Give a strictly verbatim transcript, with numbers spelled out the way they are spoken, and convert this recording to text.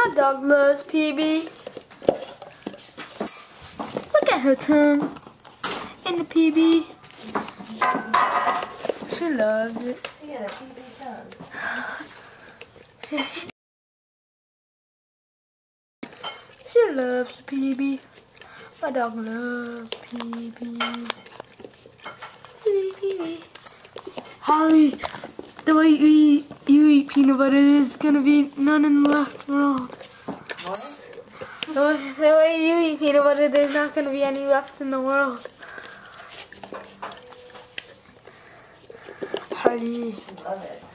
My dog loves P B. Look at her tongue in the P B. She loves it. She got a P B tongue. She loves P B. My dog loves P B. P B. Holly, the way you eat, you eat peanut butter, there's gonna be none in the left world. What? The way, the way you eat peanut butter, there's not gonna be any left in the world. Holly. She love it.